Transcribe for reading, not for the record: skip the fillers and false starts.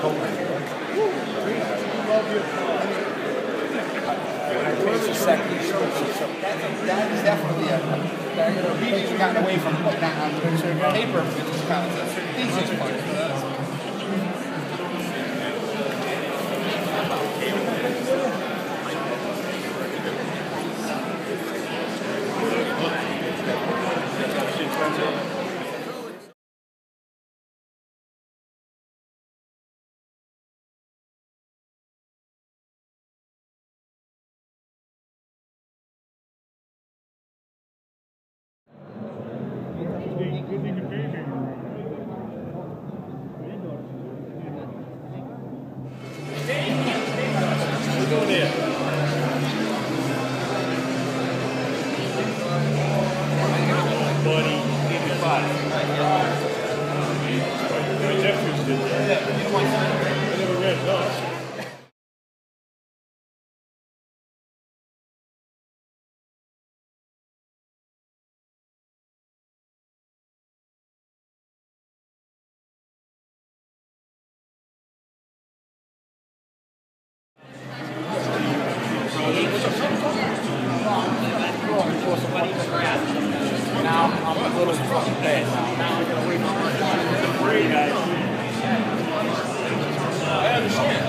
That is definitely we've gotten away from putting that on paper because it's kind of a thesis part. Now I'm a little fucking bad. Now I'm going to wait for my I understand.